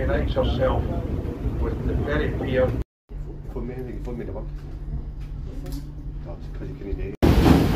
unites herself with the very peer. For me to work. That's because you couldn't do it.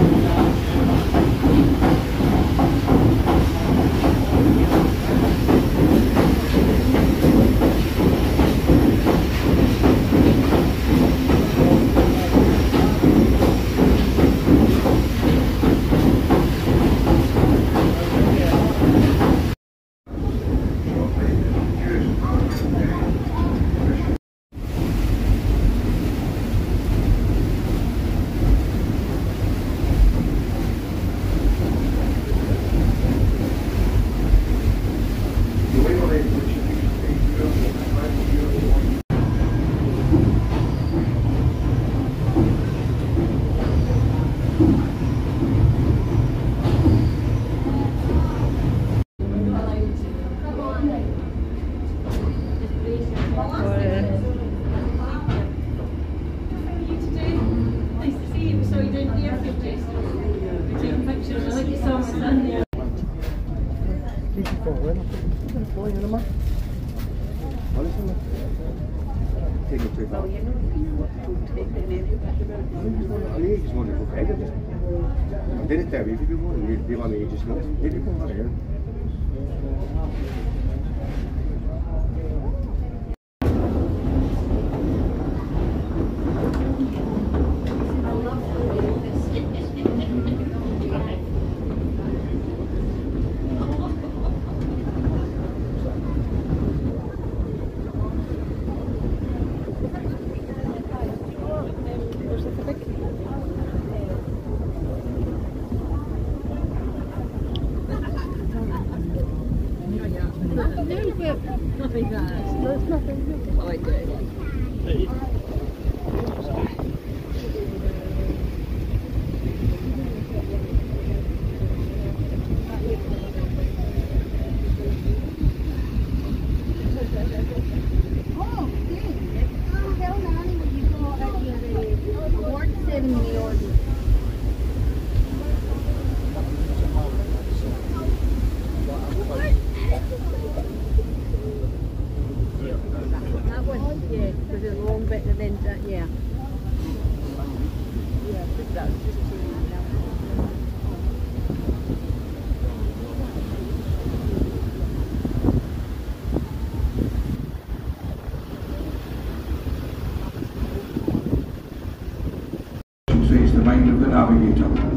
I did it there, if you want to be on the ages, maybe you can here. Nothing nice. There's nothing. Oh, I did. Says the mind of the navigator.